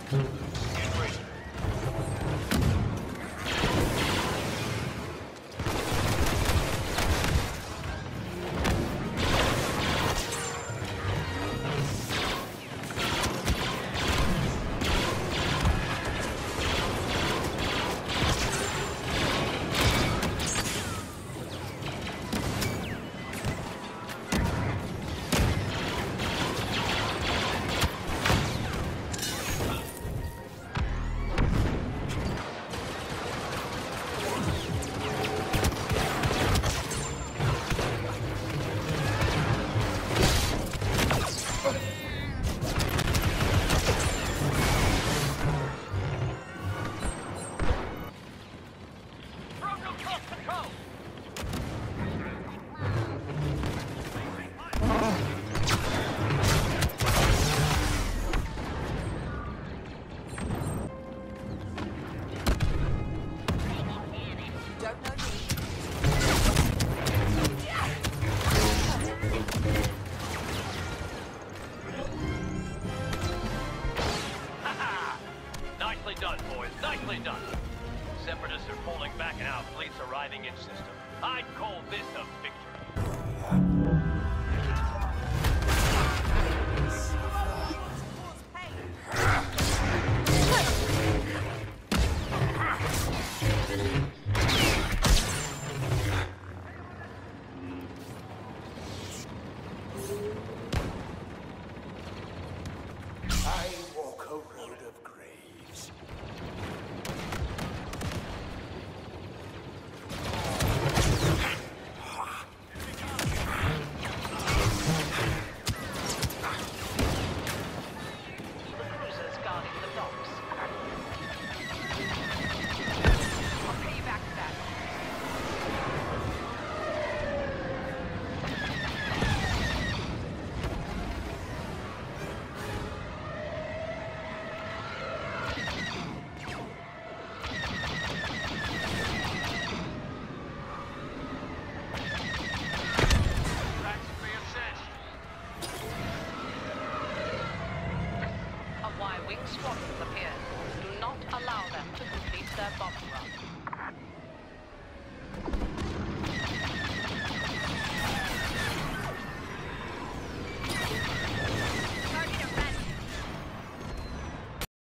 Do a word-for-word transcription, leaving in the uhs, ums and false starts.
Nicely done, boys. Nicely done. Separatists are pulling back and our fleet's arriving in system. I'd call this a victory. I walk a road of graves. The cruisers guarding the docks. I'll pay you back for that. A Y-wing squadron appeared. Do not allow them to complete their bomb run.